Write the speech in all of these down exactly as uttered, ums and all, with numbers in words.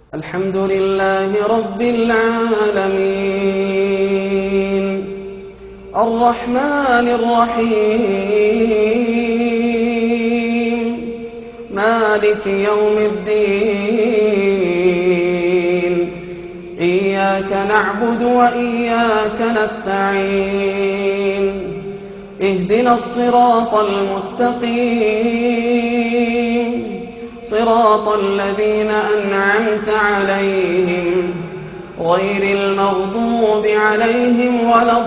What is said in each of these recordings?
الحمد لله رب العالمين الرحمن الرحيم مالك يوم الدين إياك نعبد وإياك نستعين اهدنا الصراط المستقيم صراط الذين أنعمت عليهم غير المغضوب عليهم ولا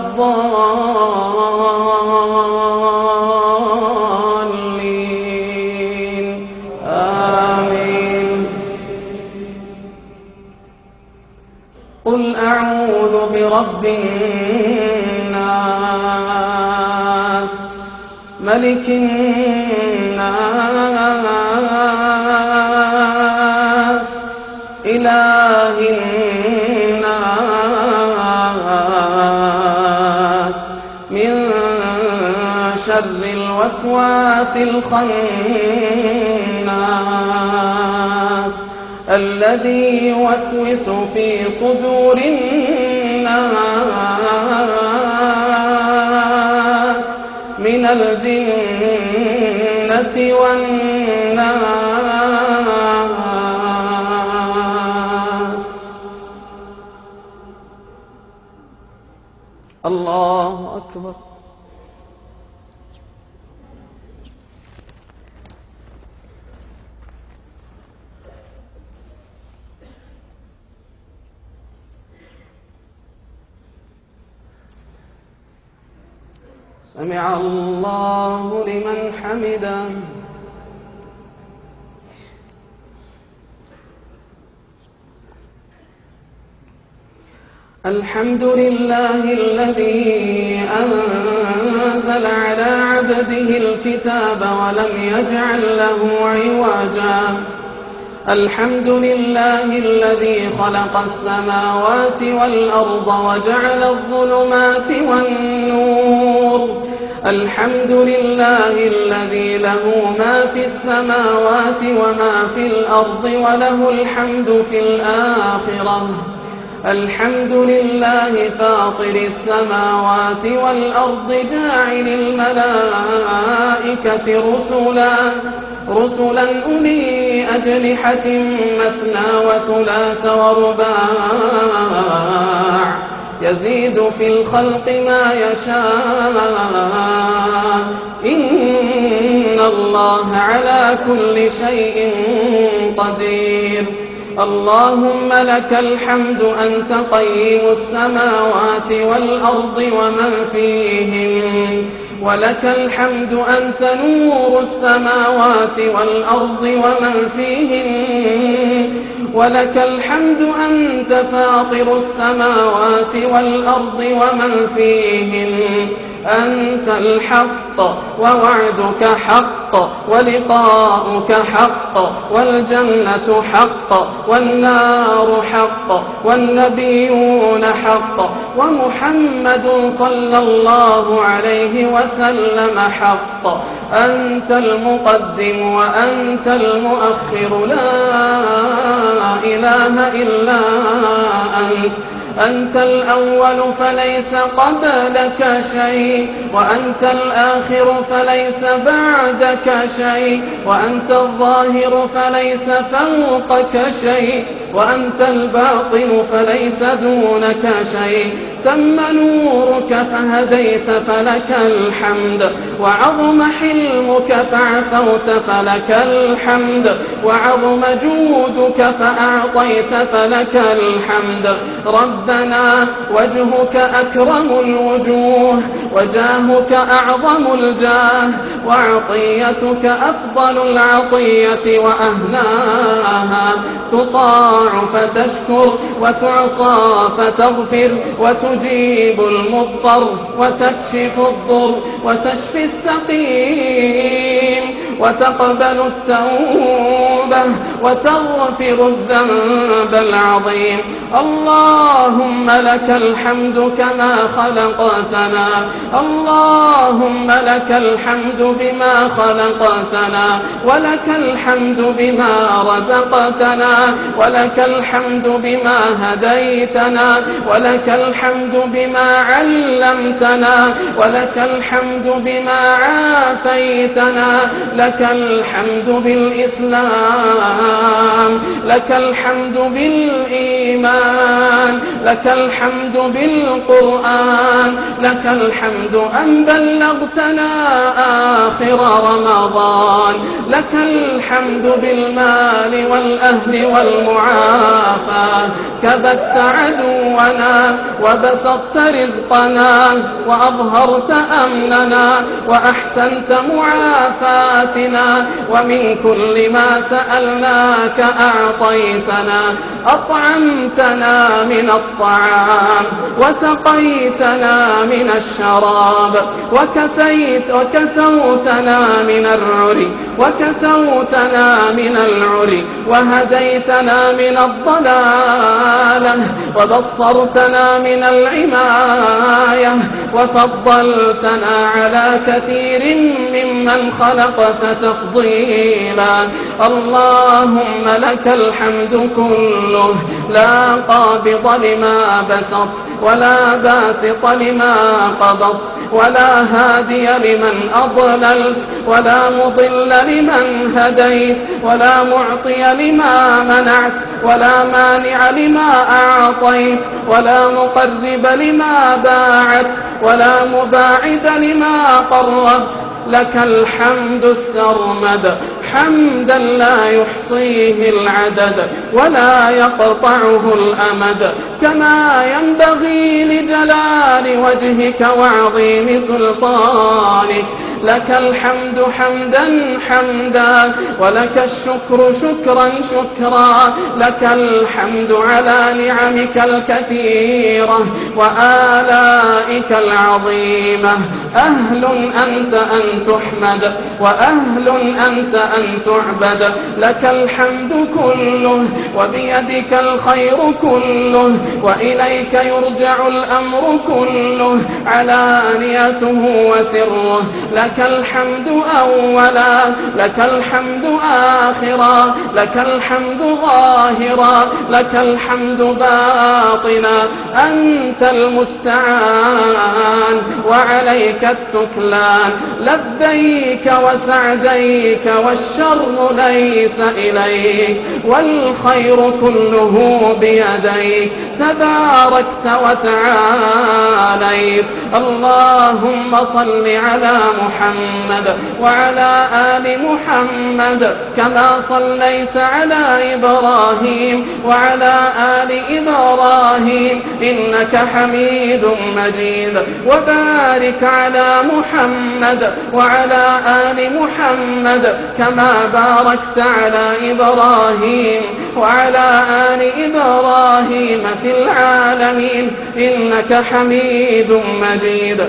الضالين آمين. قل أعوذ برب الناس ملك الناس إله الناس من شر الوسواس الخناس الذي يوسوس في صدور الناس من الجنة والناس. الله أكبر. سمع الله لمن حمده. الحمد لله الذي أنزل على عبده الكتاب ولم يجعل له عوجا. الحمد لله الذي خلق السماوات والأرض وجعل الظلمات والنور. الحمد لله الذي له ما في السماوات وما في الأرض وله الحمد في الآخرة. الحمد لله فاطر السماوات والأرض جاعل الملائكة رسلا رسلا أولي أجنحة مثنى وثلاث ورباع يزيد في الخلق ما يشاء إن الله على كل شيء قدير. اللهم لك الحمد أنت قيم السماوات والأرض ومن فيهن، ولك الحمد أنت نور السماوات والأرض ومن فيهن، ولك الحمد أنت فاطر السماوات والأرض ومن فيهن. أنت الحق ووعدك حق ولقاؤك حق والجنة حق والنار حق والنبيون حق ومحمد صلى الله عليه وسلم حق. أنت المقدم وأنت المؤخر لا إله إلا أنت. أنت الأول فليس قبلك شيء، وأنت الآخر فليس بعدك شيء، وأنت الظاهر فليس فوقك شيء، وأنت الباطن فليس دونك شيء. تم نورك فهديت فلك الحمد، وعظم حلمك فعفوت فلك الحمد، وعظم جودك فأعطيت فلك الحمد. ربنا وجهك أكرم الوجوه، وجاهك أعظم الجاه، وعطيتك أفضل العطية وأهناها. تطاع فتشكر وتعصى فتغفر وتجيب المضطر وتكشف الضر وتشفي السقيم وتقبل التوب التوبة وتغفر الذنب العظيم. اللهم لك الحمد كما خلقتنا، اللهم لك الحمد بما خلقتنا، ولك الحمد بما رزقتنا، ولك الحمد بما هديتنا، ولك الحمد بما علمتنا، ولك الحمد بما عافيتنا، لك الحمد بالإسلام، لك الحمد بالإيمان، لك الحمد بالقرآن، لك الحمد أن بلغتنا آخر رمضان، لك الحمد بالمال والأهل والمعافاة، كبت عدونا وبسطت رزقنا وأظهرت أمننا وأحسنت معافاتنا، ومن كل ما سألناك أعطيتنا، أطعمتنا من الطعام وسقيتنا من الشراب، وكسيت وكسوتنا من العري وكسوتنا من العري، وهديتنا من الضلالة، وبصرتنا من العماية، وفضلتنا على كثير ممن خلقت تفضيلا. اللهم لك الحمد كله، لا قابض لما بسط ولا باسط لما قبضت، ولا هادي لمن أضللت، ولا مضل لمن هديت، ولا معطي لما منعت، ولا مانع لما أعطيت، ولا مقرب لما باعت، ولا مباعد لما قربت. لك الحمد السرمد، حمدا لا يحصيه العدد ولا يقطعه الأمد، كما ينبغي لجلال وجهك وعظيم سلطانك. لك الحمد حمدا حمدا، ولك الشكر شكرا شكرا، لك الحمد على نعمك الكثيرة وآلائك العظيمة. أهل أنت أن تحمد، وأهل أنت أن تعبد. لك الحمد كله، وبيدك الخير كله، وإليك يرجع الأمر كله، علانيته وسره. لك الحمد أولا، لك الحمد آخرا، لك الحمد ظاهرا، لك الحمد باطنا. أنت المستعان وعليك التكلان. لبيك وسعديك والشر ليس إليك، والخير كله بيديك. تباركت وتعاليت. اللهم صل على محمد وعلى آل محمد، كما صليت على إبراهيم وعلى آل إبراهيم إنك حميد مجيد. وبارك على محمد وعلى آل محمد، كما باركت على إبراهيم وعلى آل إبراهيم في العالمين إنك حميد مجيد.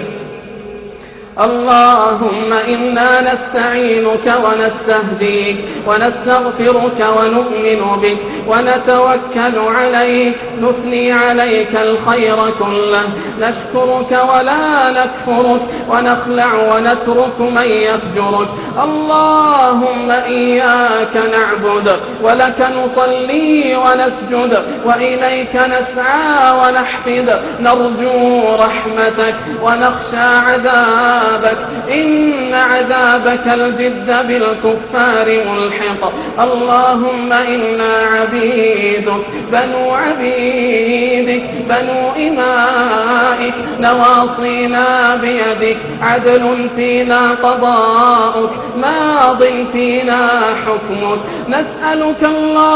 اللهم إنا نستعينك ونستهديك ونستغفرك ونؤمن بك ونتوكل عليك، نثني عليك الخير كله، نشكرك ولا نكفرك، ونخلع ونترك من يفجرك. اللهم إياك نعبد ولك نصلي ونسجد، وإليك نسعى ونحفد، نرجو رحمتك ونخشى عذابك، إن عذابك الجد بالكفار ملحق. اللهم إنا عبيدك بنو عبيدك بنو إمائك، نواصينا بيدك، عدل فينا قضاؤك، ماض فينا حكمك. نسألك اللهم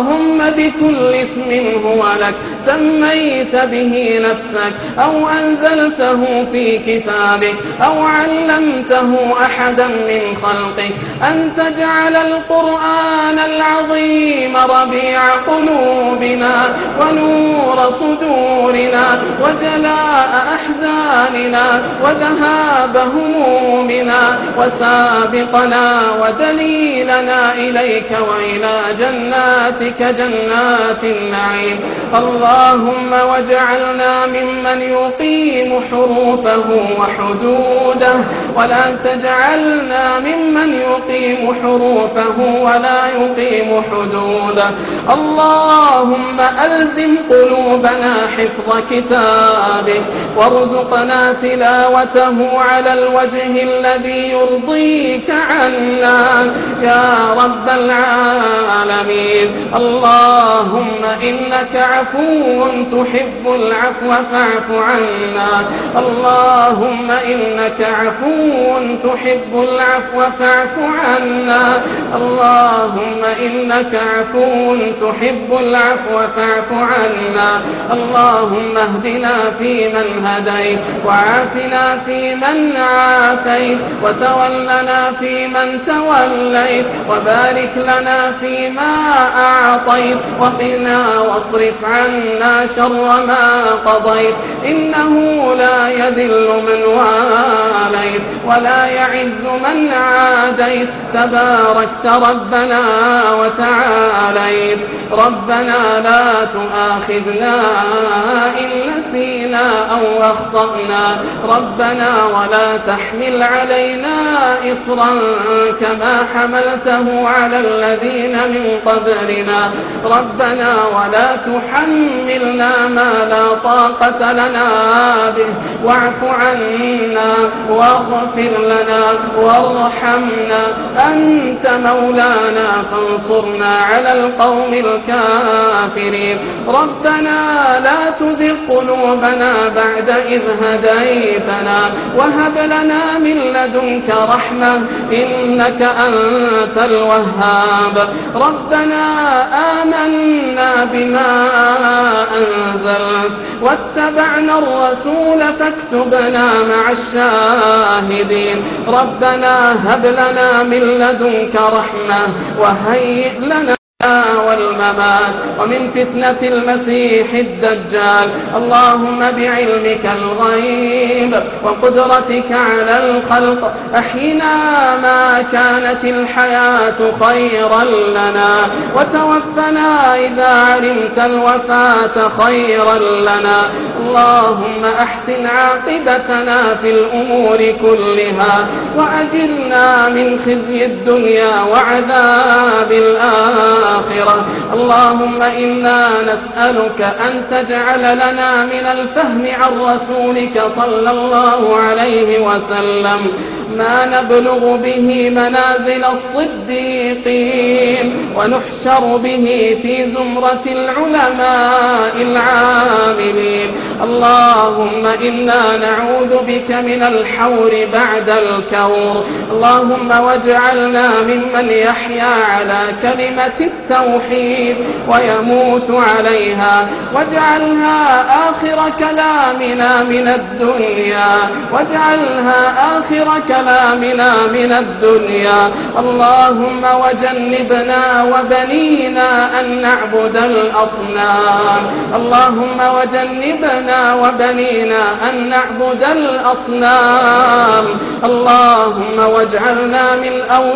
اللهم بكل اسم هو لك سميت به نفسك أو أنزلته في كتابك أو علمته أحدا من خلقك أن تجعل القرآن العظيم ربيع قلوبنا ونور صدورنا وجلاء أحزاننا وذهاب همومنا وسابقنا ودليلنا إليك وإلى جناتك جنات النعيم. اللهم واجعلنا ممن يقيم حروفه وحدوده ولا تجعلنا ممن يقيم حروفه ولا يقيم حدوده. اللهم ألزم قلوبنا حفظ كتابك وارزقنا تلاوته على الوجه الذي يرضيك عنا يا رب العالمين. اللهم إنك عفو تحب العفو فاعف عنا. اللهم إنك عفو تحب العفو فاعف عنا. اللهم إنك عفو تحب العفو فاعف عنا. اللهم اهدنا فيمن هديت وعافنا فيمن عافيت وتولنا فيمن توليت وبارك لنا فيما أعطيت وقنا واصرف عنا شر ما قضيت إنه لا يذل من واليت ولا يعز من عاديت تباركت ربنا وتعاليت. ربنا لا تؤاخذنا إن نسينا أو أخطأنا ربنا ولا تحمل علينا إصرا كما حملته على الذين من قبلنا ربنا ولا تحملنا ما لا طاقة لنا به واعف عنا واغفر لنا وارحمنا أنت مولانا فانصرنا على القوم الكافرين. ربنا لا تزغ قلوبنا بعد إذ هديتنا وهب لنا من لدنك رحمة إنك أنت الوهاب. ربنا آمنا بما أنزلت واتبعنا الرسول فاكتبنا مع الشاهدين. ربنا هب لنا من لدنك رحمة وهيئ لنا والممات ومن فتنة المسيح الدجال. اللهم بعلمك الغيب وقدرتك على الخلق أحينا ما كانت الحياة خيرا لنا وتوفنا إذا علمت الوفاة خيرا لنا. اللهم أحسن عاقبتنا في الأمور كلها وأجرنا من خزي الدنيا وعذاب الآخرة. اللهم إنا نسألك أن تجعل لنا من الفهم عن رسولك صلى الله عليه وسلم ما نبلغ به منازل الصديقين ونحشر به في زمرة العلماء العاملين. اللهم إنا نعوذ بك من الحور بعد الكور. اللهم واجعلنا ممن يحيا على كلمة التوحيد ويموت عليها واجعلها آخر كلامنا من الدنيا واجعلها آخر كلامنا كلامنا من الدنيا. اللهم وجنبنا وبنينا أن نعبد الأصنام. اللهم وجنبنا وبنينا أن نعبد الأصنام. اللهم واجعلنا من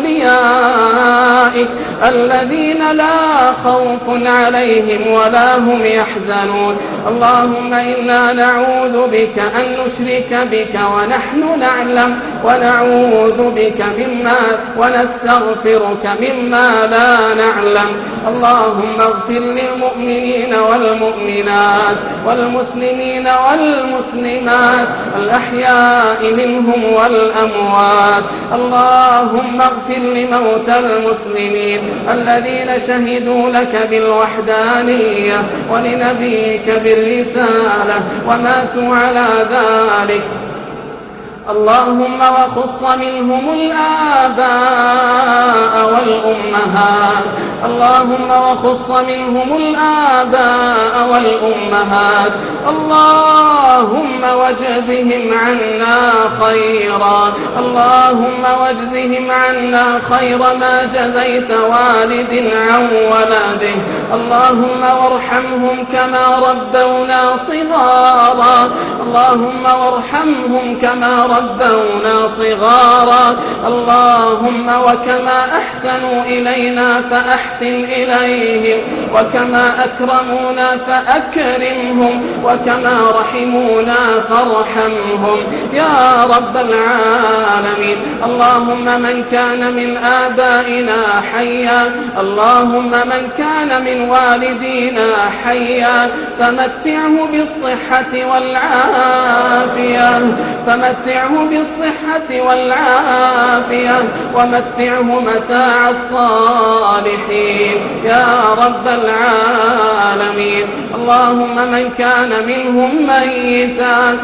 أوليائك الذين لا خوف عليهم ولا هم يحزنون. اللهم إنا نعوذ بك أن نشرك بك ونحن نعلم ونعوذ بك مما ونستغفرك مما لا نعلم. اللهم اغفر للمؤمنين والمؤمنات والمسلمين والمسلمات الأحياء منهم والأموات. اللهم اغفر لموتى المسلمين الذين شهدوا لك بالوحدانية ولنبيك بالرسالة وماتوا على ذلك. اللهم وخص منهم الآباء والأمهات اللهم وخص منهم الآباء والأمهات اللهم واجزهم عنا خيرا اللهم واجزهم عنا خير ما جزيت والد عن ولده اللهم وارحمهم كما ربونا صغارا اللهم وارحمهم كما ربونا صغارا اللهم وكما أحسنوا إلينا فأحسن إليهم وكما أكرمونا فأكرمهم وكما رحمونا فارحمهم يا رب العالمين اللهم من كان من آبائنا حيا اللهم من كان من والدينا حيا فمتعه بالصحة والعافية فمتعه بالصحة والعافية ومتعه متاع الصالحين يا رب العالمين اللهم من كان منهم ميتا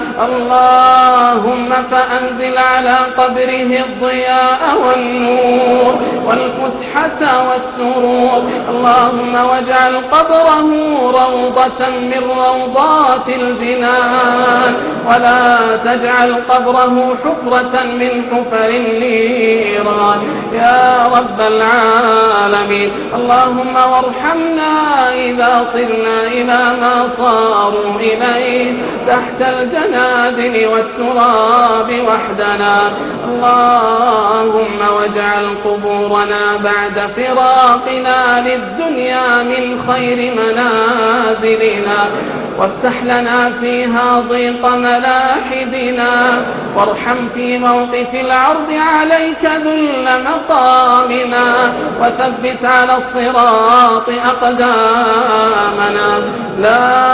اللهم فأنزل على قبره الضياء والنور والفسحة والسرور اللهم واجعل قبره روضة من روضات الجنان ولا تجعل قبره حفرة من حفر النيران يا رب العالمين اللهم وارحمنا إذا صرنا إلى ما صاروا إليه تحت الجنادل والتراب وحدنا اللهم واجعل قبورنا بعد فراقنا للدنيا من خير منازلنا وافسح لنا فيها ضيق ملاحدنا وارحم في موقف العرض عليك ذل مقامنا وثبت على الصراط أقدامنا لا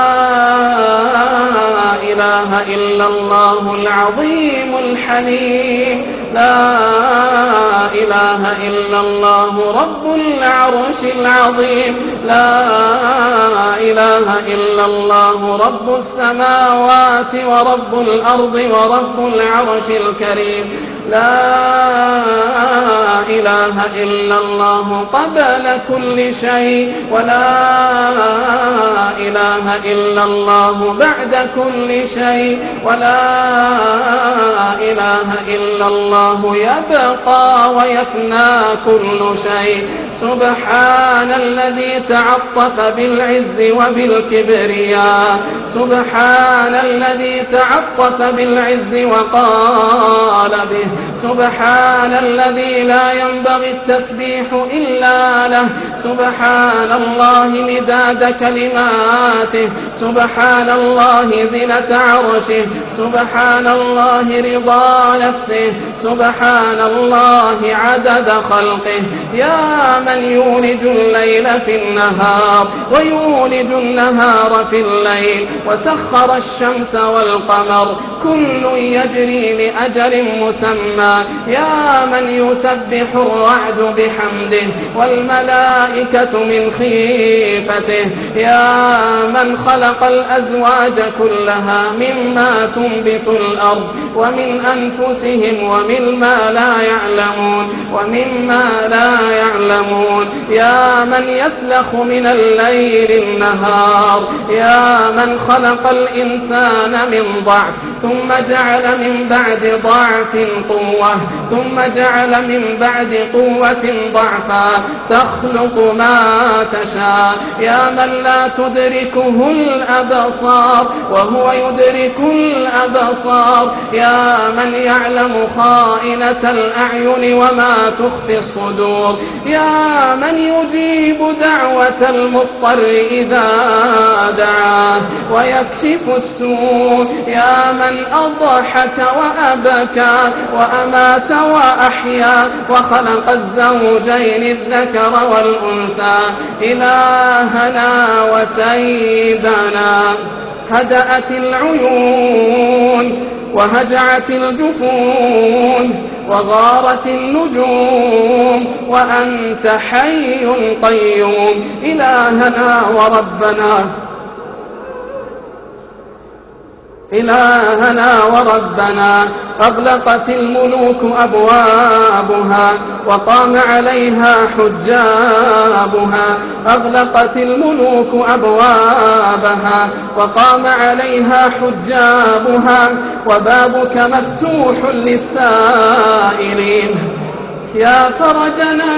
إله إلا الله العظيم الحليم لا إله إلا الله رب العرش العظيم لا إله إلا الله رب السماوات ورب الأرض ورب العرش الكريم لا إله إلا الله قبل كل شيء ولا إله إلا الله بعد كل شيء ولا إله إلا الله يبقى ويفنى كل شيء سبحان الذي تعطف بالعز وبالكبرياء سبحان الذي تعطف بالعز وقال به سبحان الذي لا ينبغي التسبيح إلا له سبحان الله مداد كلماته سبحان الله زنة عرشه سبحان الله رضا نفسه سبحان الله عدد خلقه يا من يولج الليل في النهار ويولج النهار في الليل وسخر الشمس والقمر كل يجري لأجل مسمى يا من يسبح الرعد بحمده والملائكة من خيفته يا من خلق الأزواج كلها مما تنبت الأرض ومن أنفسهم ومما لا يعلمون ومما لا يعلمون يا من يسلخ من الليل النهار يا من خلق الإنسان من ضعف ثم جعل من بعد ضعف قوة ثم جعل من بعد قوة ضعفا تخلق ما تشاء يا من لا تدركه الأبصار وهو يدرك الأبصار يا من يعلم خائنة الأعين وما تخفي الصدور يا من يجيب دعوة المضطر إذا دعاه ويكشف السوء يا من أضحك وأبكى وأمات وأحيا وخلق الزوجين الذكر والأنثى إلهنا وسيدنا هدأت العيون وهجعت الجفون وغارت النجوم وأنت حي قيوم إلهنا وربنا إلهنا وربنا، أغلقت الملوك أبوابها وقام عليها حجابها، أغلقت الملوك أبوابها وقام عليها حجابها، وبابك مفتوح للسائلين. يا فرجنا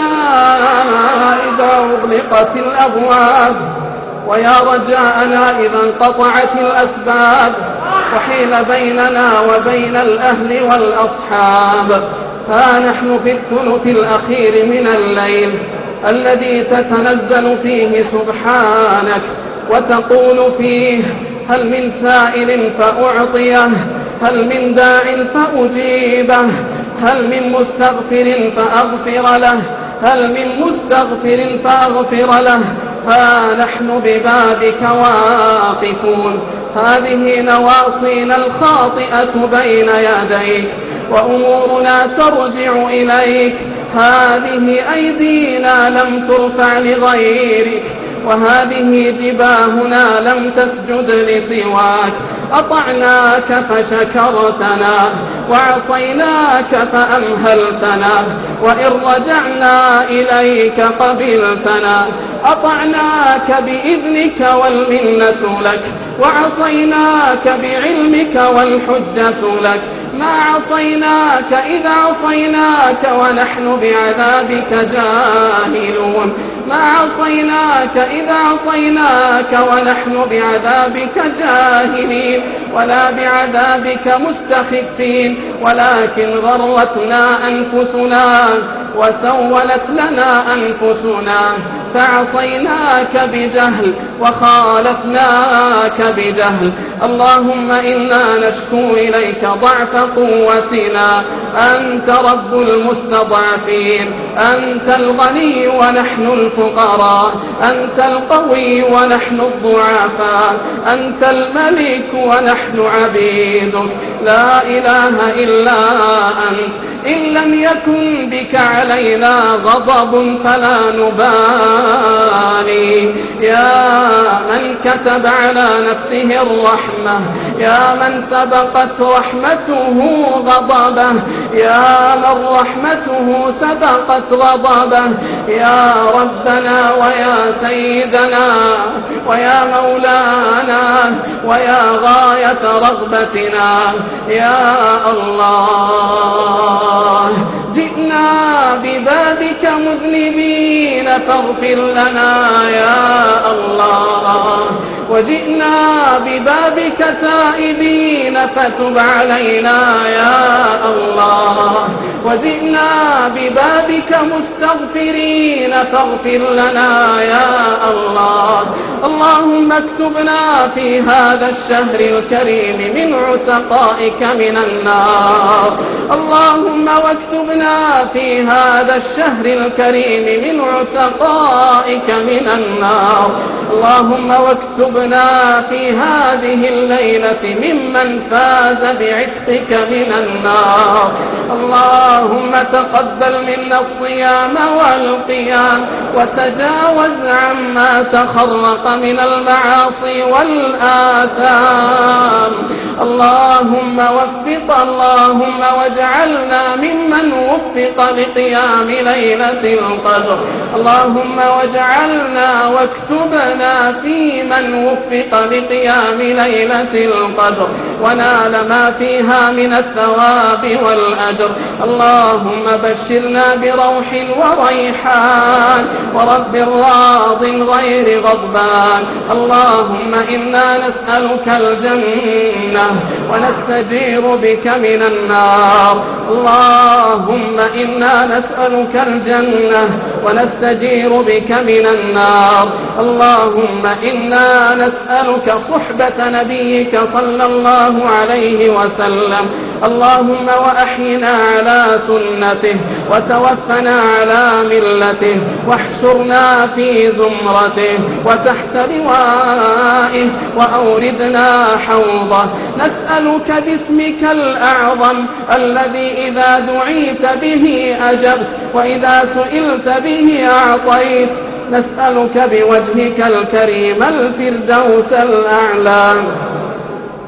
إذا أغلقت الأبواب، ويا رجاءنا إذا انقطعت الأسباب، وحيل بيننا وبين الأهل والأصحاب. ها نحن في الثلث الأخير من الليل الذي تتنزل فيه سبحانك وتقول فيه: هل من سائل فأعطيه، هل من داع فأجيبه، هل من مستغفر فأغفر له، هل من مستغفر فأغفر له. ها نحن ببابك واقفون، هذه نواصينا الخاطئة بين يديك، وأمورنا ترجع إليك. هذه أيدينا لم ترفع لغيرك، وهذه جباهنا لم تسجد لسواك. أطعناك فشكرتنا، وعصيناك فأمهلتنا، وإن رجعنا إليك قبلتنا. أطعناك بإذنك والمنة لك، وعصيناك بعلمك والحجة لك. ما عصيناك إذا عصيناك ونحن بعذابك جاهلون، ما عصيناك إذا عصيناك ونحن بعذابك جاهلين، ولا بعذابك مستخفين، ولكن غرتنا أنفسنا وسولت لنا أنفسنا، فعصيناك بجهل وخالفناك بجهل. اللهم إنا نشكو إليك ضعف قوتنا، أنت رب المستضعفين، أنت الغني ونحن الفقراء، أنت القوي ونحن الضعفاء، أنت الملك ونحن عبيدك، لا إله إلا أنت. إن لم يكن بك علينا غضب فلا نبالي. يا من كتب على نفسه الرحمة، يا من سبقت رحمته غضبه، يا من رحمته سبقت غضبه، يا ربنا ويا سيدنا ويا مولانا ويا غاية رغبتنا، يا الله جئنا ببابك مذنبين فاغفر لنا يا الله، وجئنا ببابك تائبين فتب علينا يا الله، وجئنا ببابك مستغفرين فاغفر لنا يا الله. اللهم اكتبنا في هذا الشهر الكريم من عتقائك من النار، اللهم واكتبنا في هذا الشهر الكريم من عتقائك من النار. اللهم واكتبنا في هذه الليلة ممن فاز بعتقك من النار. اللهم تقبل منا الصيام والقيام، وتجاوز عما تخرق من المعاصي والآثام. اللهم وفق اللهم واجعلنا ممن وفق لقيام ليلة القدر. اللهم واجعلنا واكتبنا في من وفق لقيام ليلة القدر ونال ما فيها من الثواب والأجر. اللهم بشرنا بروح وريحان ورب راض غير غضبان. اللهم إنا نسألك الجنة ونستجير بك من النار. اللهم إنا نسألك الجنة ونستجير بك من النار. اللهم إنا نسألك صحبة نبيك صلى الله عليه وسلم. اللهم وأحينا على سنته، وتوفنا على ملته، واحشرنا في زمرته وتحت لوائه، وأوردنا حوضه. نسألك باسمك الأعظم الذي إذا دعيت به أجبت، وإذا سئلت به أعطيت. نسألك بوجهك الكريم الفردوس الأعلى.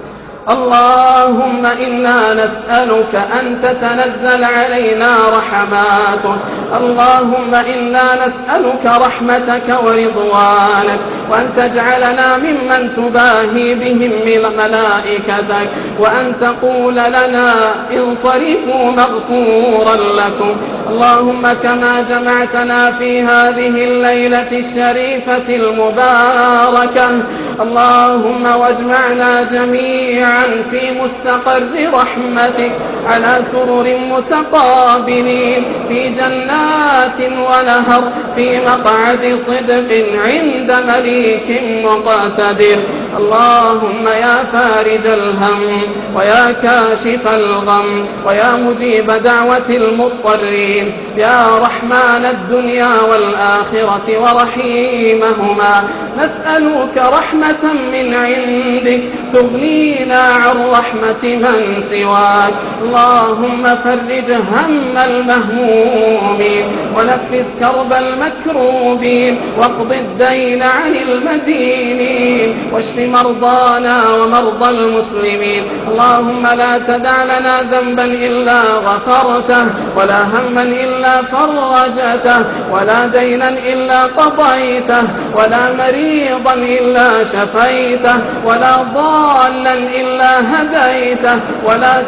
اللهم إنا نسألك أن تتنزل علينا رحماتك. اللهم إنا نسألك رحمتك ورضوانك، وأن تجعلنا ممن تباهي بهم من ملائكتك، وأن تقول لنا انصرفوا مغفورا لكم. اللهم كما جمعتنا في هذه الليلة الشريفة المباركة، اللهم واجمعنا جميعا في مستقر رحمتك على سرر متقابلين في جنات ونهر في مقعد صدق عند مليك مقتدر. اللهم يا فارج الهم ويا كاشف الغم ويا مجيب دعوة المضطرين، يا رحمن الدنيا والآخرة ورحيمهما، نسألك رحمة من عندك تغنينا عن رحمة من سواك. اللهم فرج هم المهمومين ونفس كرب المكروبين واقض الدين عن المدينين واشف مرضانا ومرضى المسلمين. اللهم لا تدع لنا ذنبا إلا غفرته، ولا هما إلا فرجته، ولا دينا إلا قضيته، ولا مريضا إلا شفيته، ولا ضالا إلا هديته، ولا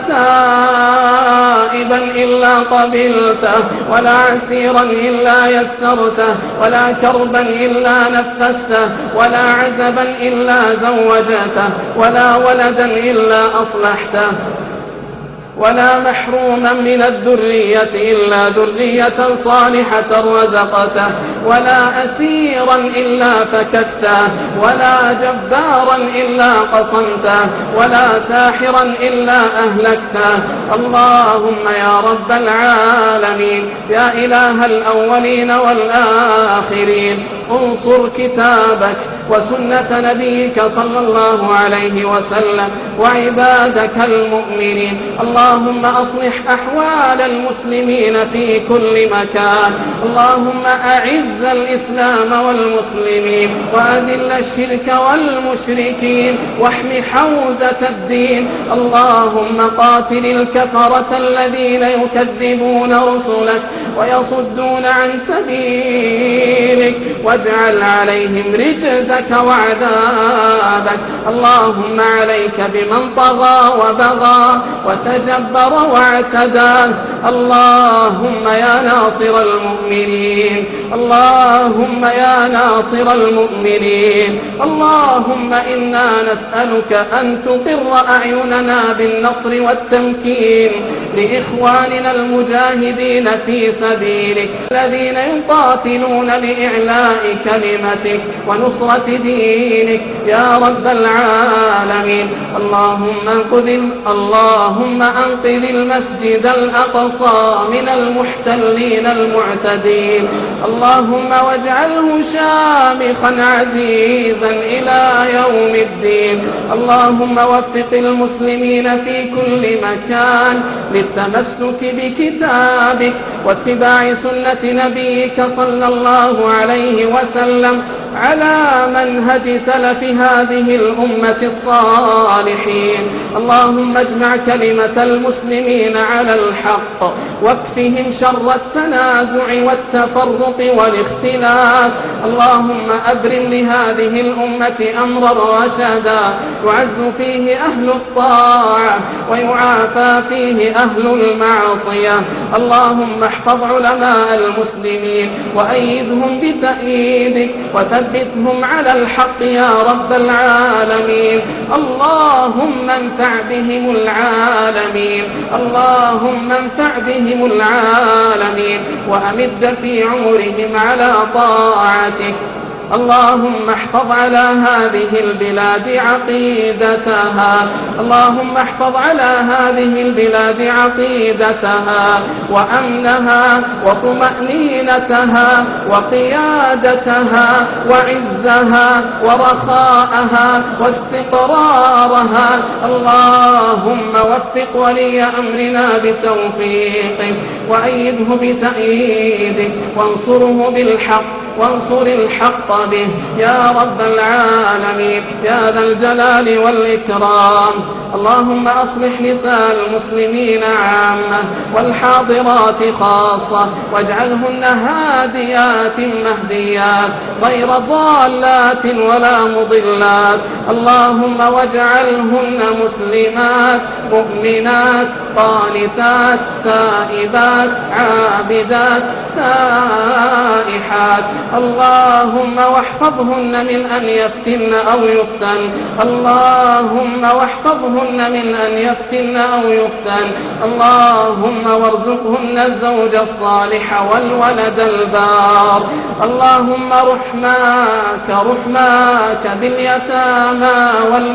تائبا إلا قبلته، ولا عسيرا إلا يسرته، ولا كربا إلا نفسته، ولا عزبا إلا زوجته، ولا ولدا إلا أصلحته، ولا محروما من الذرية إلا ذرية صالحة رزقته، ولا أسيرا إلا فككته، ولا جبارا إلا قصمته، ولا ساحرا إلا أهلكته. اللهم يا رب العالمين، يا إله الأولين والآخرين، انصر كتابك وسنة نبيك صلى الله عليه وسلم وعبادك المؤمنين. اللهم أصلح أحوال المسلمين في كل مكان. اللهم أعز الإسلام والمسلمين وأذل الشرك والمشركين واحم حوزة الدين. اللهم قاتل الكفرة الذين يكذبون رسلك ويصدون عن سبيلك، واجعل عليهم رجزك وعذابك. اللهم عليك بمن طغى وبغى وتجبر واعتدى. اللهم يا ناصر المؤمنين، اللهم يا ناصر المؤمنين، اللهم إنا نسألك أن تقر أعيننا بالنصر والتمكين لإخواننا المجاهدين في سبيلك الذين يقاتلون لإعلاء كلمتك ونصرة دينك يا رب العالمين. اللهم انقذ اللهم أنقذ المسجد الأقصى من المحتلين المعتدين. اللهم واجعله شامخا عزيزا إلى يوم الدين. اللهم وفق المسلمين في كل مكان للتمسك بكتابك واتباع سنة نبيك صلى الله عليه وسلم على منهج سلف هذه الأمة الصالحين. اللهم اجمع كلمة المسلمين على الحق واكفهم شر التنازع والتفرق والاختلاف. اللهم أبرم لهذه الأمة أمرا رشدا يعز فيه أهل الطاعة ويعافى فيه أهل المعصية. اللهم احفظ علماء المسلمين وأيدهم بتأييدك وثبتهم على الحق يا رب العالمين. اللهم انفع بهم العالمين، اللهم انفع بهم العالمين وأمد في عمرهم على طاعتك. اللهم احفظ على هذه البلاد عقيدتها، اللهم احفظ على هذه البلاد عقيدتها وأمنها وطمأنينتها وقيادتها وعزها ورخاءها واستقرارها. اللهم وفق ولي أمرنا بتوفيقك وأيده بتأييدك وانصره بالحق وانصر الحق به يا رب العالمين يا ذا الجلال والإكرام. اللهم أصلح نساء المسلمين عامة والحاضرات خاصة، واجعلهن هاديات مهديات غير ضالات ولا مضلات. اللهم واجعلهن مسلمات مؤمنات قانتات تائبات عابدات سائحات. اللهم واحفظهن من أن يفتن أو يفتن. اللهم واحفظهن من أن يفتن أو يفتن. اللهم وارزقهن الزوج الصالح والولد البار. اللهم رحماك رحماك باليتامى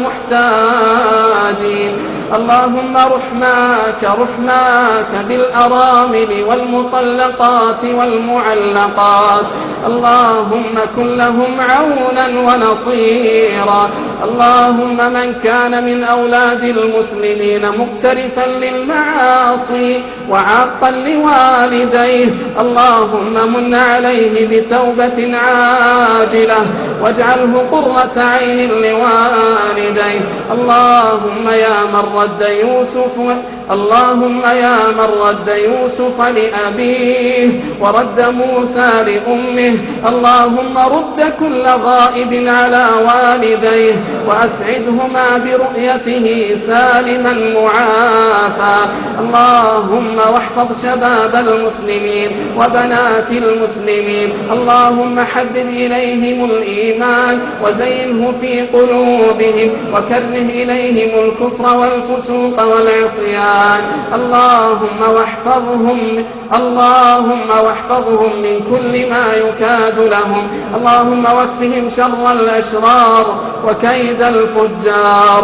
والمحتاجين. اللهم رحماك رحماك بالأرامل والمطلقات والمعلقات. اللهم كن لهم عونا ونصيرا. اللهم من كان من أولاد المسلمين مقترفا للمعاصي وعاقا لوالديه، اللهم من عليه بتوبة عاجلة واجعله قرة عين لوالديه. اللهم يا من رد يوسف اللهم يا من رد يوسف لأبيه ورد موسى لأمه، اللهم رد كل غائب على والديه وأسعدهما برؤيته سالما معافى. اللهم واحفظ شباب المسلمين وبنات المسلمين. اللهم حبب إليهم الإيمان وزينه في قلوبهم وكره إليهم الكفر والفسوق والعصيان. اللهم واحفظهم اللهم واحفظهم من كل ما يكاد لهم. اللهم واكفهم شر الأشرار وكيد الفجار.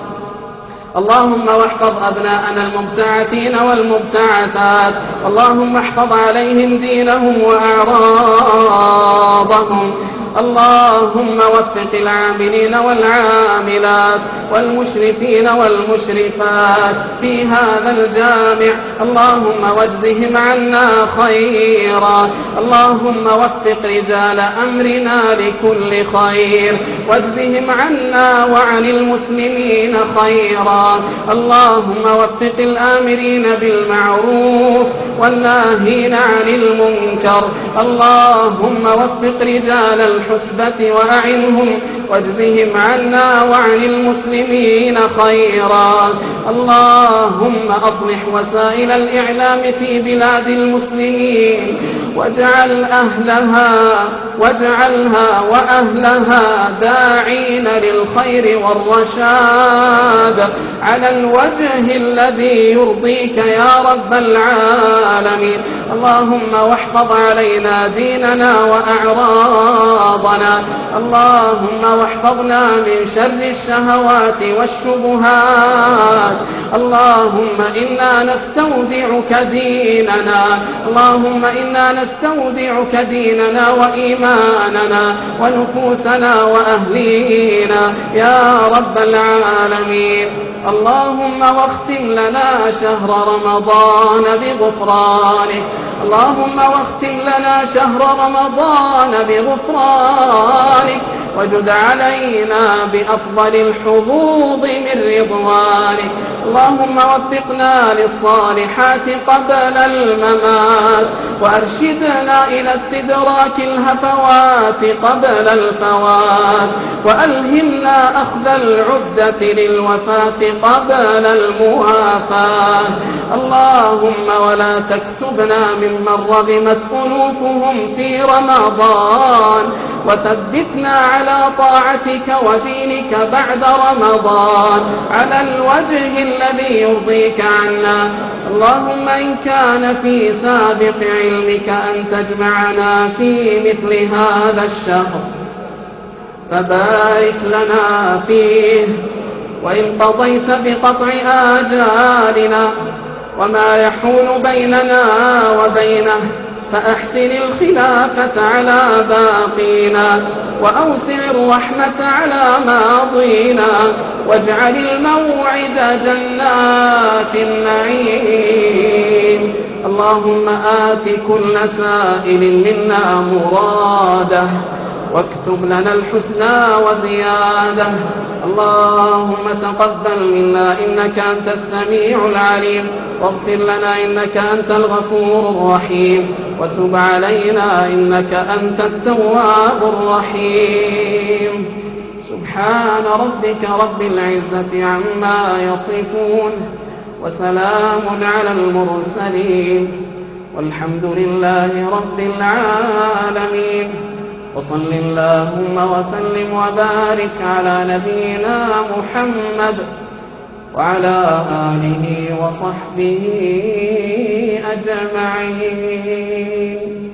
اللهم واحفظ أبناءنا المبتعثين والمبتعثات. اللهم احفظ عليهم دينهم وأعراضهم. اللهم وفق العاملين والعاملات والمشرفين والمشرفات في هذا الجامع. اللهم واجزهم عنا خيرا. اللهم وفق رجال أمرنا لكل خير واجزهم عنا وعن المسلمين خيرا. اللهم وفق الآمرين بالمعروف والناهين عن المنكر. اللهم وفق رجال الحسبة وأعنهم واجزهم عنا وعن المسلمين خيرا. اللهم أصلح وسائل الإعلام في بلاد المسلمين واجعل أهلها واجعلها وأهلها داعين للخير والرشاد على الوجه الذي يرضيك يا رب العالمين. اللهم واحفظ علينا ديننا وأعراضنا. اللهم واحفظنا من شر الشهوات والشبهات. اللهم إنا نستودعك ديننا اللهم إنا نستودعك ديننا وإيماننا ونفوسنا وأهلينا يا رب العالمين. اللهم واختم لنا شهر رمضان بغفرانك. اللهم واختم لنا شهر رمضان بغفرانك وجد علينا بأفضل الحظوظ من رضوانك. اللهم وفقنا للصالحات قبل الممات وأرشدنا إلى استدراك الهفوات قبل الفوات وألهمنا أخذ العدة للوفاة قبل الموافاة. اللهم ولا تكتبنا ممن رغمت أنوفهم في رمضان وثبتنا على طاعتك ودينك بعد رمضان على الوجه الذي يرضيك عنا. اللهم إن كان في سابق علمك أن تجمعنا في مثل هذا الشهر فبارك لنا فيه، وإن قضيت بقطع آجالنا وما يحول بيننا وبينه فأحسن الخلافة على باقينا وأوسع الرحمة على ماضينا واجعل الموعد جنات النعيم. اللهم آت كل سائل منا مراده واكتب لنا الحسنى وزيادة. اللهم تقبل منا إنك أنت السميع العليم، واغفر لنا إنك أنت الغفور الرحيم، وتب علينا إنك أنت التواب الرحيم. سبحان ربك رب العزة عما يصفون، وسلام على المرسلين، والحمد لله رب العالمين. وصل اللهم وسلم وبارك على نبينا محمد وعلى آله وصحبه أجمعين.